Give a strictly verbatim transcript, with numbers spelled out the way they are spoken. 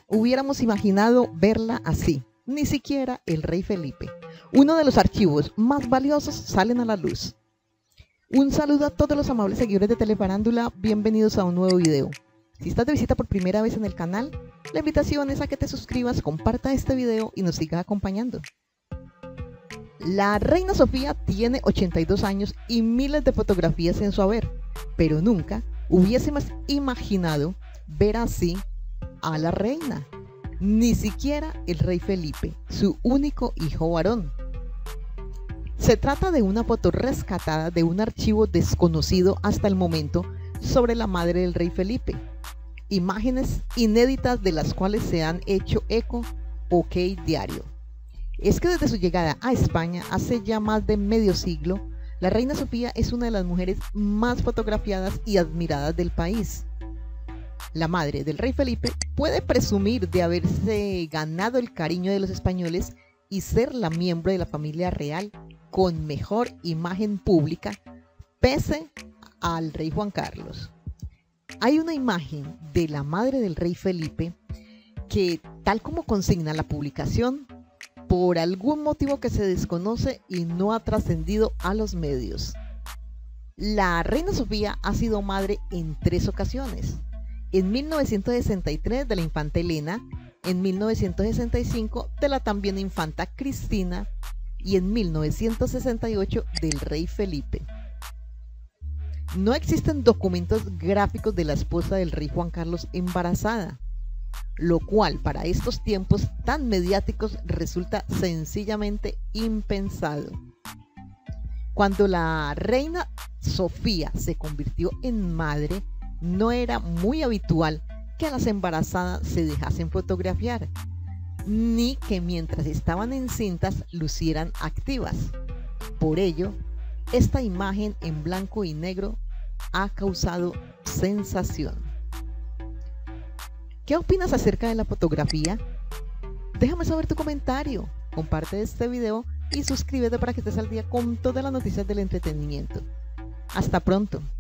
hubiéramos imaginado verla así. Ni siquiera el rey Felipe. Uno de los archivos más valiosos salen a la luz. Un saludo a todos los amables seguidores de Telefarándula, bienvenidos a un nuevo video. Si estás de visita por primera vez en el canal, la invitación es a que te suscribas, compartas este video y nos sigas acompañando. La reina Sofía tiene ochenta y dos años y miles de fotografías en su haber, pero nunca hubiésemos imaginado ver así a la reina, ni siquiera el rey Felipe, su único hijo varón. Se trata de una foto rescatada de un archivo desconocido hasta el momento sobre la madre del rey Felipe, imágenes inéditas de las cuales se han hecho eco OK Diario. Es que desde su llegada a España hace ya más de medio siglo, la reina Sofía es una de las mujeres más fotografiadas y admiradas del país. La madre del rey Felipe puede presumir de haberse ganado el cariño de los españoles y ser la miembro de la familia real con mejor imagen pública, pese al rey Juan Carlos. Hay una imagen de la madre del rey Felipe que, tal como consigna la publicación, por algún motivo que se desconoce y no ha trascendido a los medios. La reina Sofía ha sido madre en tres ocasiones. En mil novecientos sesenta y tres de la infanta Elena, en mil novecientos sesenta y cinco de la también infanta Cristina y en mil novecientos sesenta y ocho del rey Felipe. No existen documentos gráficos de la esposa del rey Juan Carlos embarazada, lo cual para estos tiempos tan mediáticos resulta sencillamente impensado. Cuando la reina Sofía se convirtió en madre, no era muy habitual que a las embarazadas se dejasen fotografiar, ni que mientras estaban encintas lucieran activas. Por ello, esta imagen en blanco y negro ha causado sensación. ¿Qué opinas acerca de la fotografía? Déjame saber tu comentario, comparte este video y suscríbete para que estés al día con todas las noticias del entretenimiento. Hasta pronto.